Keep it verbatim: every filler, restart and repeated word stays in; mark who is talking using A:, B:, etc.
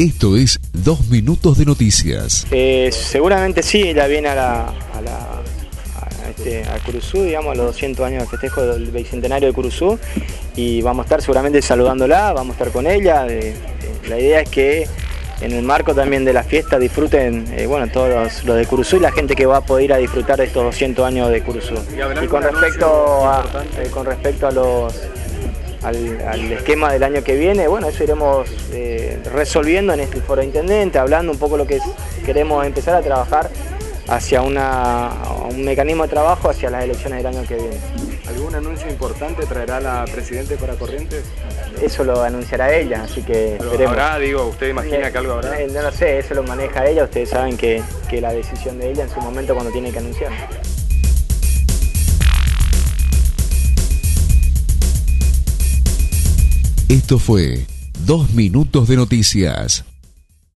A: Esto es Dos Minutos de Noticias.
B: Eh, seguramente sí, ella viene a la, a la a este, a Curuzú, digamos, a los doscientos años de festejo del bicentenario de Curuzú, y vamos a estar seguramente saludándola, vamos a estar con ella. Eh, eh, la idea es que en el marco también de la fiesta disfruten, eh, bueno, todos los, los de Curuzú y la gente que va a poder ir a disfrutar de estos doscientos años de Curuzú. Y, y con respecto a, eh, con respecto a los Al, al esquema del año que viene, bueno, eso iremos eh, resolviendo en este foro de intendente, hablando un poco lo que es, queremos empezar a trabajar hacia una, un mecanismo de trabajo hacia las elecciones del año que viene.
C: ¿Algún anuncio importante traerá la Presidente para Corrientes?
B: Eso lo anunciará ella, así que esperemos.
C: ¿Habrá, digo, usted imagina que algo habrá?
B: Eh, no lo sé, eso lo maneja ella, ustedes saben que, que la decisión de ella en su momento cuando tiene que anunciar.
A: Esto fue Dos Minutos de Noticias.